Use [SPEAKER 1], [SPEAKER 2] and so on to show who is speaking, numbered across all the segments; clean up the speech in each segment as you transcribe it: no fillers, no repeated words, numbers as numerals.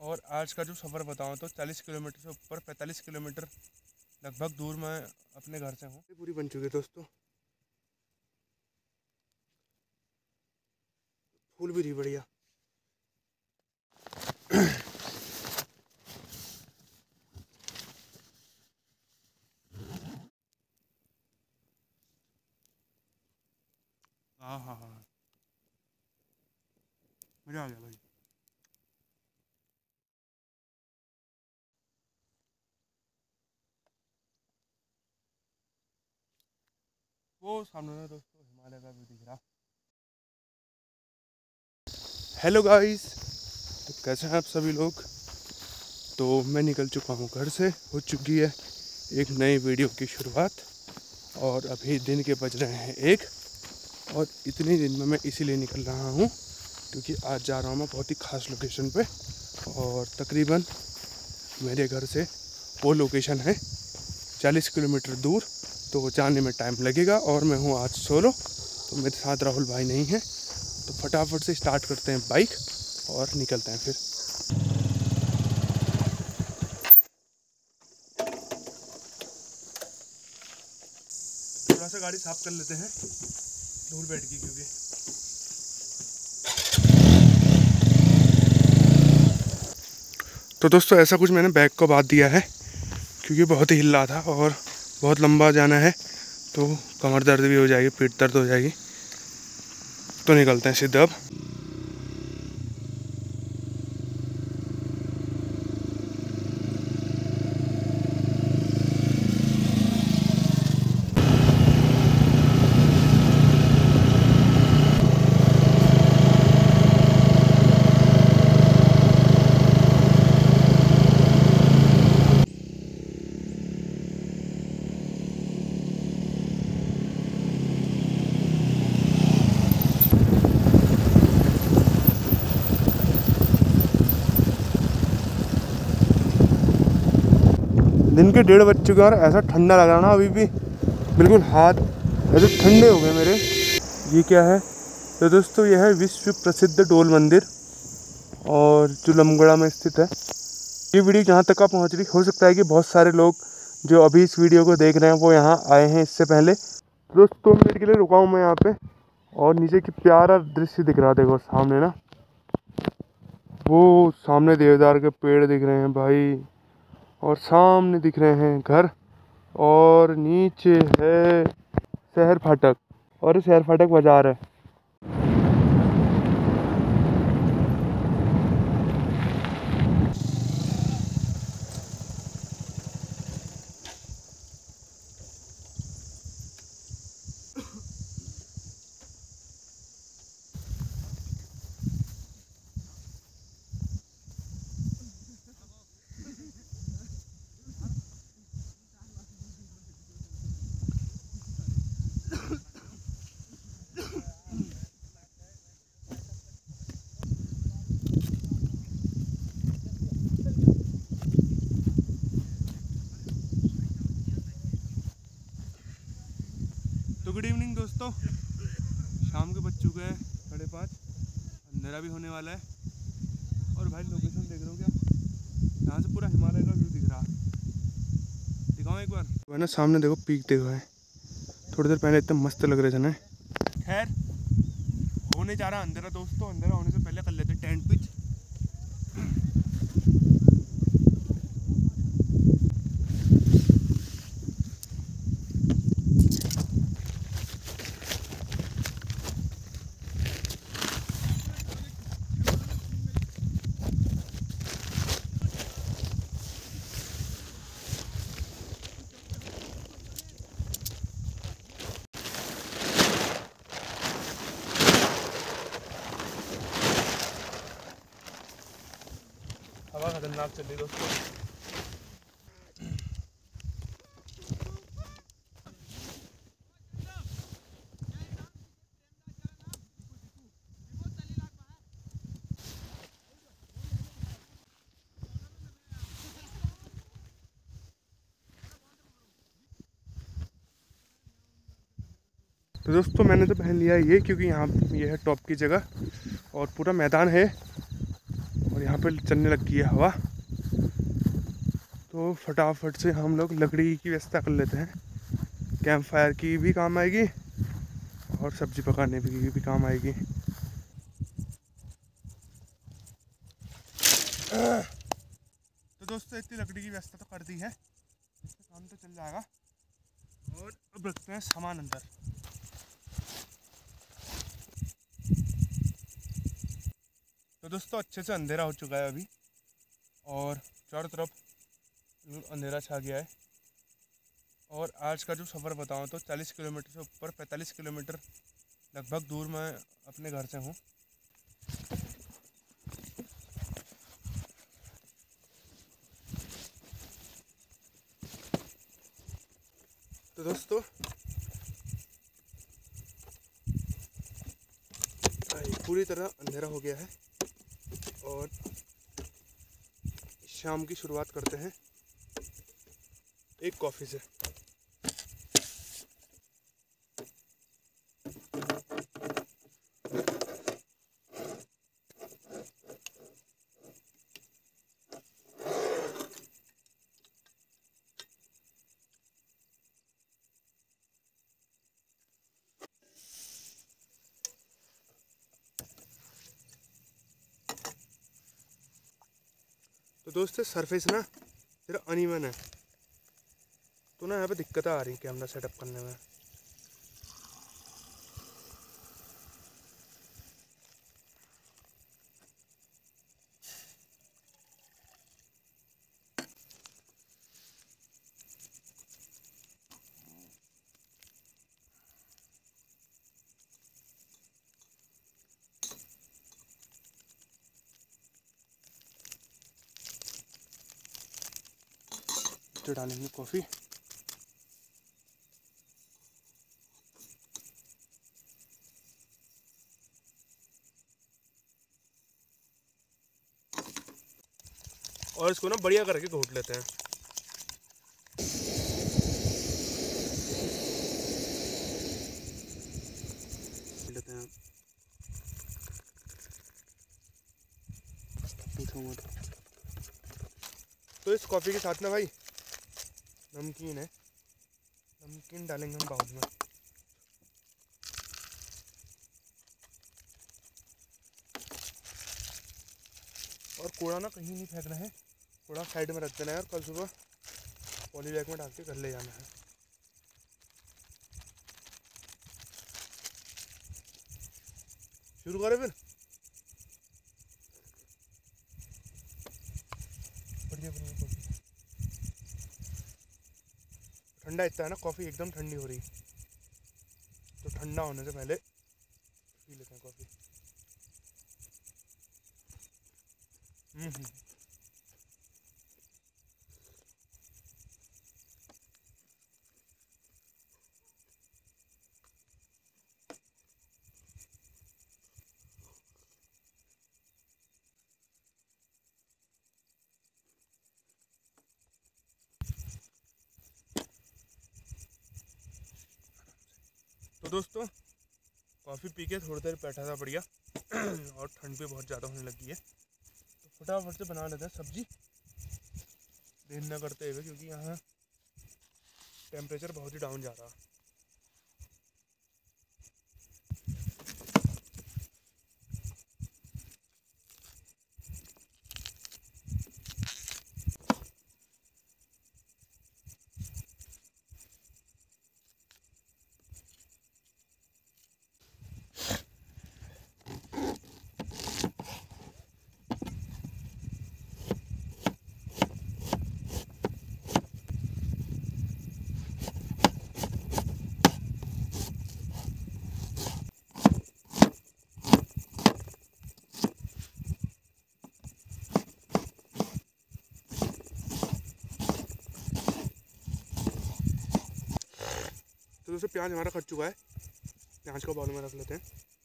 [SPEAKER 1] और आज का जो सफ़र बताऊँ तो 40 किलोमीटर से ऊपर 45 किलोमीटर लगभग दूर मैं अपने घर से हूँ। पूरी बन चुकी है दोस्तों, फूल भी रही बढ़िया। हाँ हाँ हाँ, मज़ा आ गया भाई। वो सामने ना दोस्तों हिमालय का भी दिख रहा। हेलो गाइस, तो कैसे हैं आप सभी लोग। तो मैं निकल चुका हूँ घर से, हो चुकी है एक नई वीडियो की शुरुआत। और अभी दिन के बज रहे हैं 1, और इतने दिन में मैं इसीलिए निकल रहा हूँ क्योंकि आज जा रहा हूँ मैं बहुत ही ख़ास लोकेशन पे। और तकरीबन मेरे घर से वो लोकेशन है 40 किलोमीटर दूर, तो जाने में टाइम लगेगा। और मैं हूँ आज सोलो, तो मेरे साथ राहुल भाई नहीं है। तो फटाफट से स्टार्ट करते हैं बाइक और निकलते हैं फिर। थोड़ा सा गाड़ी साफ कर लेते हैं, धूल बैठ गई क्योंकि। तो दोस्तों ऐसा कुछ मैंने बैग को बांध दिया है क्योंकि बहुत ही हिल रहा था और बहुत लंबा जाना है, तो कमर दर्द भी हो जाएगी, पीठ दर्द हो जाएगी। तो निकलते हैं सीधे अब। दिन के 1:30 बज चुके हैं और ऐसा ठंडा लग रहा ना, अभी भी बिल्कुल हाथ ऐसे ठंडे हो गए मेरे। ये क्या है? तो दोस्तों यह है विश्व प्रसिद्ध डोल मंदिर, और जो लमगड़ा में स्थित है। ये वीडियो जहाँ तक आप पहुँच रही, हो सकता है कि बहुत सारे लोग जो अभी इस वीडियो को देख रहे हैं वो यहाँ आए हैं इससे पहले। दोस्तों 2 मिनट के लिए रुका हूँ मैं यहाँ पे, और नीचे की प्यारा दृश्य दिख रहा है। देखो सामने ना, वो सामने देवदार के पेड़ दिख रहे हैं भाई, और सामने दिख रहे हैं घर, और नीचे है शहर फाटक, और शहर फाटक बाजार है। तो गुड इवनिंग दोस्तों, शाम के बज चुके हैं 5:30, अंधेरा भी होने वाला है। और भाई लोकेशन देख रहे हो क्या? यहाँ से पूरा हिमालय का व्यू दिख रहा है। दिखाऊँ एक बार? वो ना सामने देखो, पीक देखो है। थोड़ी देर पहले इतने मस्त लग रहे थे ना। खैर होने जा रहा अंधेरा दोस्तों, अंधेरा होने से पहले कर लेते टेंट पिच। हवा खतरनाक चल रही दोस्तों। तो दोस्तों मैंने तो पहन लिया ये, क्योंकि यहाँ ये है टॉप की जगह और पूरा मैदान है। और यहाँ पे चलने लग गई है हवा। तो फटाफट से हम लोग लकड़ी की व्यवस्था कर लेते हैं, कैंप फायर की भी काम आएगी और सब्ज़ी पकाने की भी काम आएगी। तो दोस्तों इतनी लकड़ी की व्यवस्था तो कर दी है, इससे काम तो चल जाएगा। और अब रखते हैं सामान अंदर। तो दोस्तों अच्छे से अंधेरा हो चुका है अभी और चारों तरफ अंधेरा छा गया है। और आज का जो सफ़र बताऊँ तो 40 किलोमीटर से ऊपर, 45 किलोमीटर लगभग दूर मैं अपने घर से हूँ। तो दोस्तों पूरी तरह अंधेरा हो गया है और शाम की शुरुआत करते हैं एक कॉफ़ी से। तो दोस्तों सरफेस ना जरा अनइवन है, तो ना यहाँ पे दिक्कत आ रही है कैमरा सेटअप करने में। तो डालेंगे कॉफ़ी। और इसको ना बढ़िया करके घोट लेते हैं। तो इस कॉफ़ी के साथ ना भाई नमकीन है, नमकीन डालेंगे हम बाउल में। और कूड़ा ना कहीं नहीं फेंकना है, कूड़ा साइड में रख देना है और कल सुबह पॉली बैग में डाल के घर ले जाना है। शुरू करें फिर। बढ़िया बढ़िया कॉफ़ी ठंडा इतना है ना, कॉफ़ी एकदम ठंडी हो रही, तो ठंडा होने से पहले पी लेते हैं कॉफ़ी। तो दोस्तों कॉफ़ी पी के थोड़ी देर बैठा था बढ़िया और ठंड भी बहुत ज़्यादा होने लगी है, तो फटाफट से बना लेते हैं सब्ज़ी देर न करते हुए, क्योंकि यहाँ टेम्परेचर बहुत ही डाउन जा रहा है। तो दोस्तों प्याज हमारा कट चुका है, प्याज को बाउल में रख लेते हैं।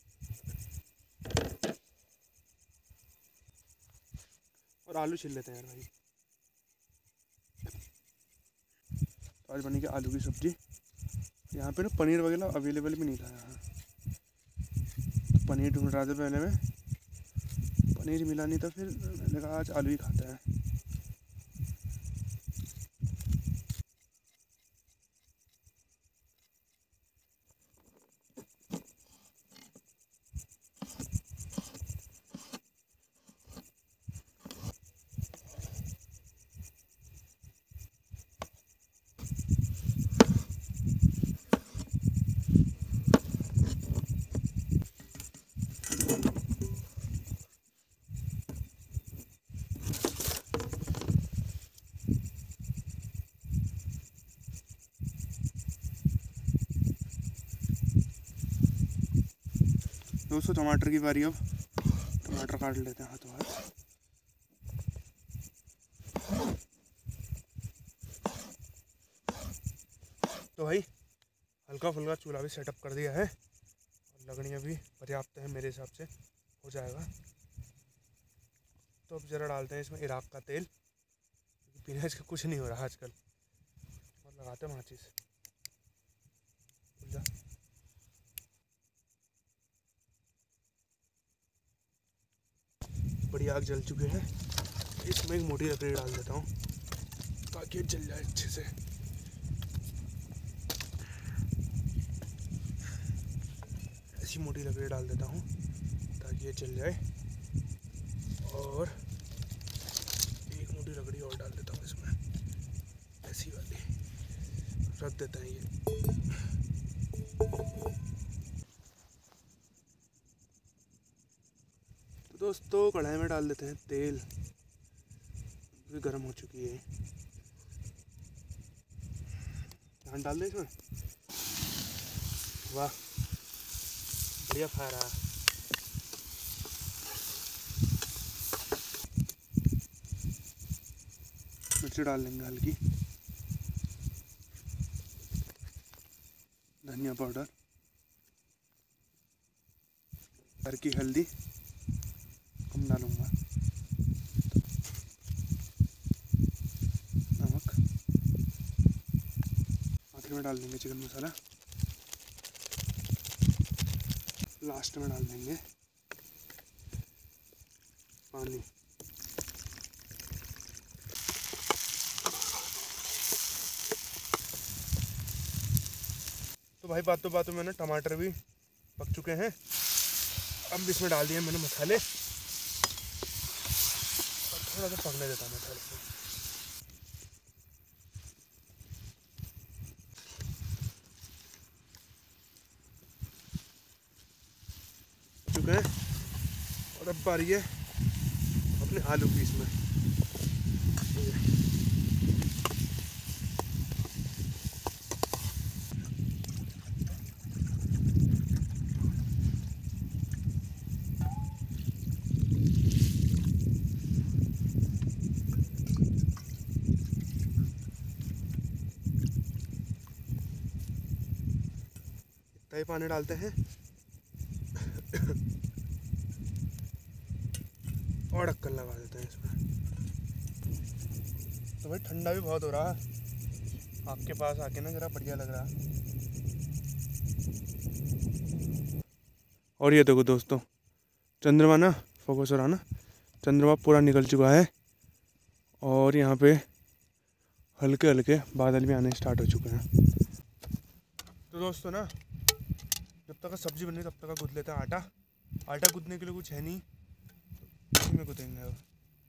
[SPEAKER 1] और आलू छील लेते हैं यार भाई। तो आज बनेगी आलू की सब्ज़ी। यहाँ पे ना पनीर वगैरह अवेलेबल भी नहीं था यहाँ, तो पनीर ढूंढ रहा था पहले मैं, पनीर मिला नहीं, तो फिर मैंने कहा आज आलू ही खाते हैं। दोस्तों टमाटर की बारी। अब टमाटर काट लेते हैं हाथों हाथ। तो भाई हल्का फुल्का चूल्हा भी सेटअप कर दिया है और लगड़ियाँ भी पर्याप्त है मेरे हिसाब से, हो जाएगा। तो अब ज़रा डालते हैं इसमें इराक का तेल, क्योंकि बिना इसका कुछ नहीं हो रहा आजकल। और लगाते हैं माचिस। बड़ी आग जल चुकी है। इसमें एक मोटी लकड़ी डाल देता हूँ ताकि ये जल जाए अच्छे से। ऐसी मोटी लकड़ी डाल देता हूँ ताकि ये जल जाए। और एक मोटी लकड़ी और डाल देता हूँ इसमें, ऐसी वाली रख देते हैं ये। तो दोस्तों कढ़ाई में डाल देते हैं तेल, भी गर्म हो चुकी है। धान डाल दे इसमें। वाह बढ़िया खा रहा। मिर्ची डाल लेंगे हल्की, धनिया पाउडर, घर की हल्दी कम डालूंगा, नमक, आखिर में डाल देंगे चिकन मसाला, लास्ट में डाल देंगे पानी। तो भाई बातों में ना टमाटर भी पक चुके हैं। अब इसमें डाल दिए मैंने मसाले और थोड़ा सा पकने देता हूँ मसाले को। चुके हैं और अब बारी है अपने आलू की इसमें। दही पानी डालते हैं और ढक्कन लगा देते हैं इसमें। तो भाई ठंडा भी बहुत हो रहा है, आपके पास आके ना जरा बढ़िया लग रहा। और ये देखो दोस्तों चंद्रमा ना, फोकस हो रहा ना, चंद्रमा पूरा निकल चुका है और यहाँ पे हल्के हल्के बादल भी आने स्टार्ट हो चुके हैं। तो दोस्तों ना जब तक सब्जी बन रही तब तक गूँथ लेते हैं आटा। आटा गूँथने के लिए कुछ है नहीं, तो इसी में गूँथेंगे अब।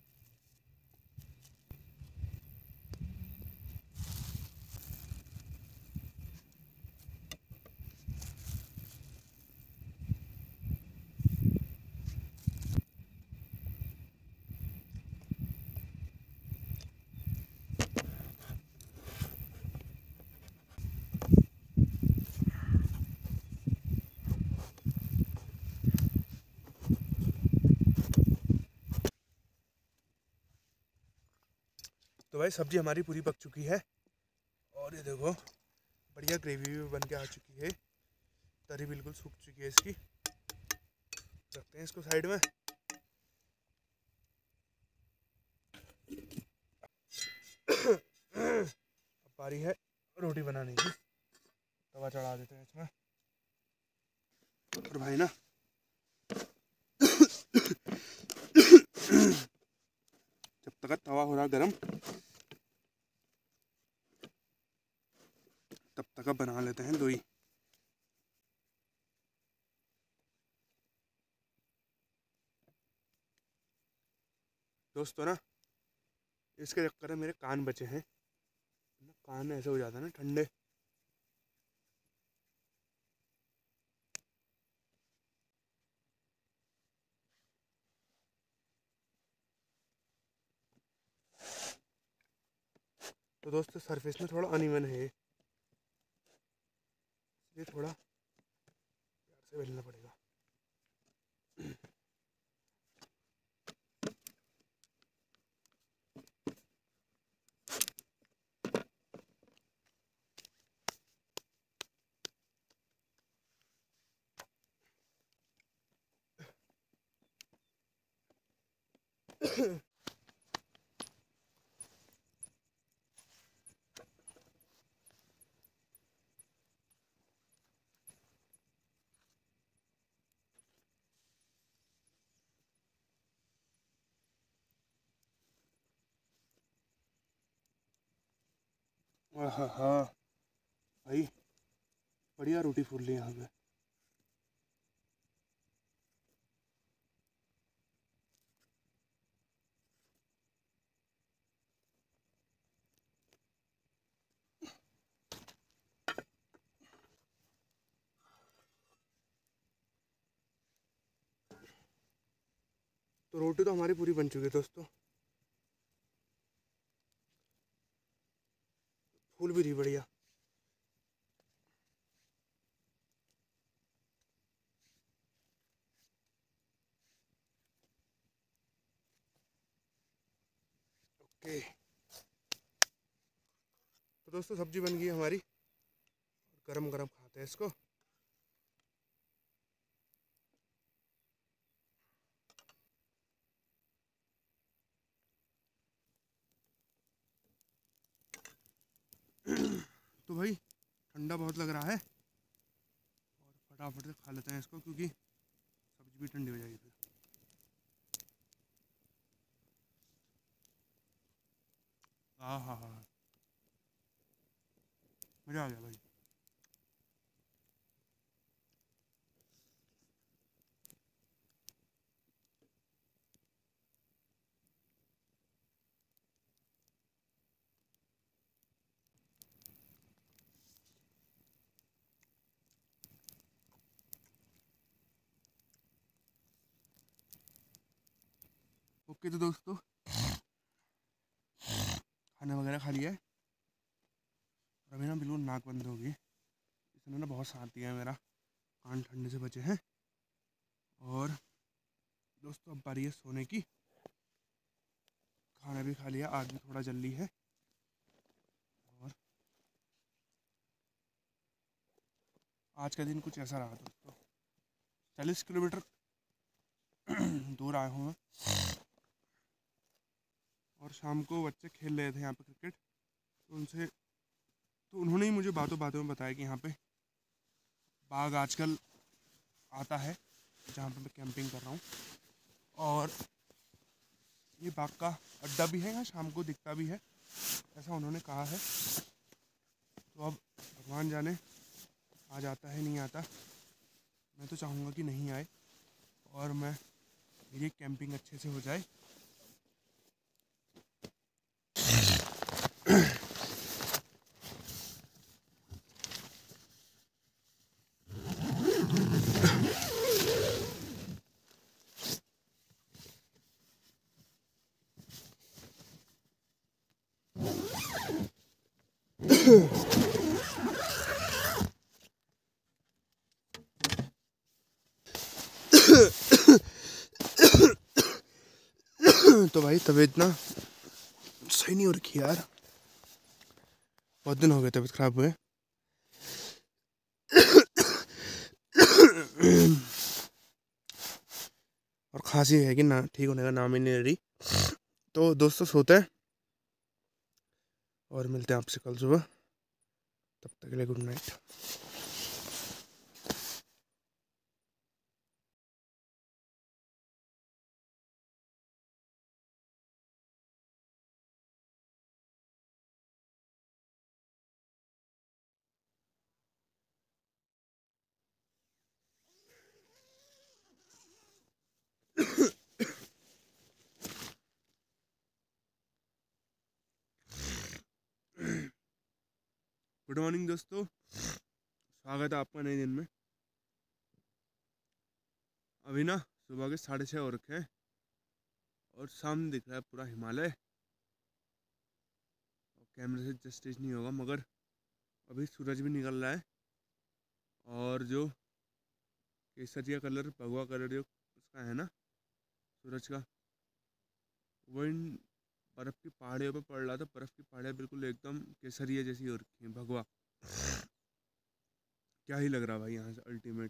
[SPEAKER 1] तो भाई सब्जी हमारी पूरी पक चुकी है और ये देखो बढ़िया ग्रेवी भी बन के आ चुकी है। तरी बिल्कुल सूख चुकी है इसकी। रखते हैं इसको साइड में। अब बारी है रोटी बनाने की। तवा चढ़ा देते हैं इसमें। और भाई ना गरम, तब तक अब बना लेते हैं लोई। दोस्तों ना, इसके चक्कर में मेरे कान बचे हैं, कान ऐसे हो जाता है ना ठंडे। तो दोस्तों सरफेस में थोड़ा अनइवन है, ये थोड़ा प्यार से बेलना पड़ेगा। हाँ हाँ भाई, बढ़िया रोटी फूल रही है यहाँ पे। तो रोटी तो हमारी पूरी बन चुकी है दोस्तों, फूल भी रही बढ़िया। ओके, तो दोस्तों सब्जी बन गई है हमारी, गरम गरम खाते हैं इसको। तो भाई ठंडा बहुत लग रहा है, और फटाफट से खा लेते हैं इसको, क्योंकि सब्जी भी ठंडी हो जाएगी फिर। हाँ हाँ हाँ, मज़ा आ गया भाई। ओके तो दोस्तों, खाना वगैरह खा लिया है, और अभी ना बिल्कुल नाक बंद होगी, इसने ना बहुत साथ दिया है मेरा, कान ठंडे से बचे हैं। और दोस्तों अब बारी है सोने की, खाना भी खा लिया, आज भी थोड़ा जल्दी है। और आज का दिन कुछ ऐसा रहा दोस्तों, 40 किलोमीटर दूर आया हूँ मैं, और शाम को बच्चे खेल रहे थे यहाँ पे क्रिकेट, तो उन्होंने ही मुझे बातों बातों में बताया कि यहाँ पे बाघ आजकल आता है जहाँ पे मैं कैंपिंग कर रहा हूँ, और ये बाघ का अड्डा भी है, यहाँ शाम को दिखता भी है, ऐसा उन्होंने कहा है। तो अब भगवान जाने आज आता है नहीं आता, मैं तो चाहूँगा कि नहीं आए, और मेरी कैंपिंग अच्छे से हो जाए। तो भाई तबीयत ना सही नहीं हो रखी यार, बहुत दिन हो गए तबीयत खराब हुए। और खांसी है कि ना ठीक होने का नाम ही नहीं ले रही। तो दोस्तों सोते हैं, और मिलते हैं आपसे कल सुबह, तब तक के लिए गुड नाइट। गुड मॉर्निंग दोस्तों, स्वागत है आपका नए दिन में। अभी ना सुबह के 6:30 हो रखे हैं और सामने दिख रहा है पूरा हिमालय। और कैमरे से जस्टिस नहीं होगा मगर अभी सूरज भी निकल रहा है और जो केसरिया कलर, भगवा कलर जो उसका है ना सूरज का, वो इन बर्फ़ की पहाड़ियों पे पड़ रहा था। बर्फ़ की पहाड़ियाँ बिल्कुल एकदम केसरिया जैसी हो रखी हैं, भगवा। क्या ही लग रहा भाई यहाँ से, अल्टीमेट।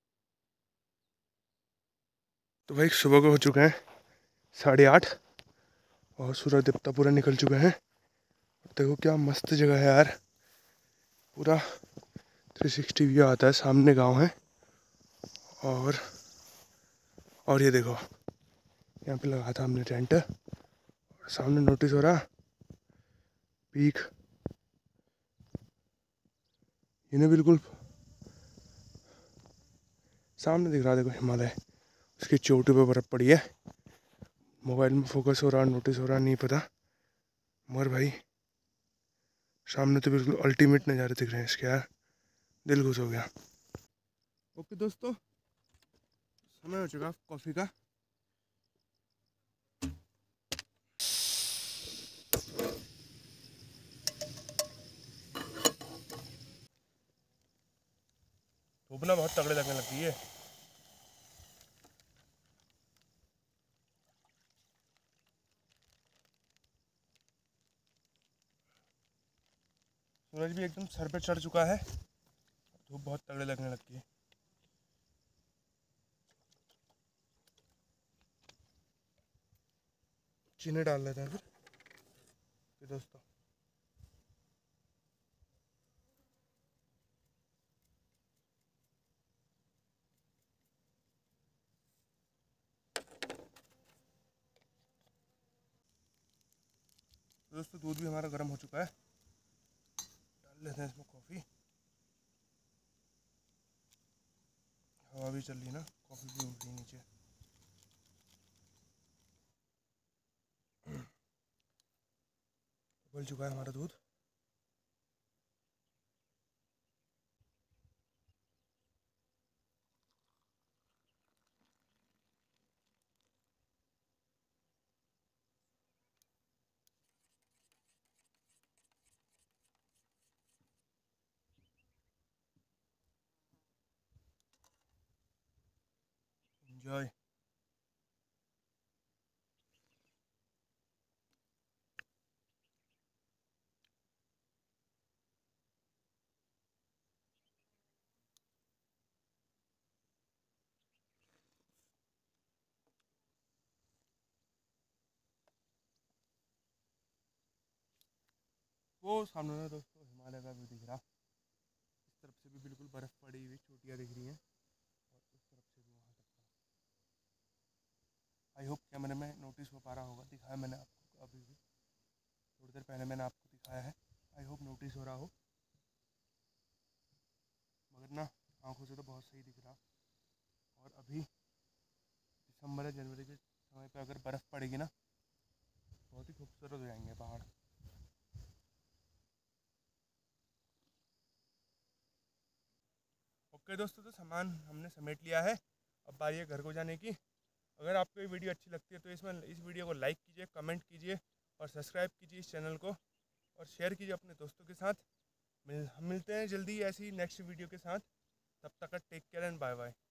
[SPEAKER 1] तो भाई सुबह को हो चुके हैं 8:30 और सूरज देवता पूरा निकल चुके हैं। देखो क्या मस्त जगह है यार, पूरा 360 व्यू आता है। सामने गांव है और ये देखो यहाँ पे लगा था हमने टेंट और सामने नोटिस हो रहा पीक, इन्हें बिल्कुल सामने दिख रहा। देखो हिमालय, उसकी चोटी पे बर्फ़ पड़ी है। मोबाइल में फोकस हो रहा, नोटिस हो रहा नहीं पता, मगर भाई सामने तो बिल्कुल अल्टीमेट नज़ारे दिख रहे हैं इसके यार, दिल खुश हो गया। ओके दोस्तों, समय हो चुका कॉफ़ी का। धूप ना बहुत तगड़े लगने लगती है। सूरज भी एकदम सर पे चढ़ चुका है, धूप बहुत तगड़े लगने लगती है। चीनी डाल लेते हैं फिर दोस्तों। दोस्तों दूध भी हमारा गर्म हो चुका है, डाल लेते हैं इसमें कॉफ़ी। हवा भी चल रही ना, कॉफ़ी भी उड़ रही नीचे। उबल चुका है हमारा दूध। एंजॉय। वो सामने ना दोस्तों हिमालय का भी दिख रहा, इस तरफ से भी बिल्कुल बर्फ़ पड़ी हुई चोटियाँ दिख रही हैं और उस तरफ से भी वहाँ तक का। आई होप कैमरे में नोटिस हो पा रहा होगा, दिखाया मैंने आपको अभी भी, थोड़ी देर पहले मैंने आपको दिखाया है। आई होप नोटिस हो रहा हो, मगर ना आंखों से तो बहुत सही दिख रहा। और अभी दिसंबर या जनवरी के समय पे अगर बर्फ़ पड़ेगी ना, बहुत ही खूबसूरत हो जाएंगे पहाड़। ओके दोस्तों, तो सामान हमने समेट लिया है, अब बारी है घर को जाने की। अगर आपको ये वीडियो अच्छी लगती है तो इस वीडियो को लाइक कीजिए, कमेंट कीजिए और सब्सक्राइब कीजिए इस चैनल को, और शेयर कीजिए अपने दोस्तों के साथ। हम मिलते हैं जल्दी ऐसी नेक्स्ट वीडियो के साथ। तब तक take care and bye bye.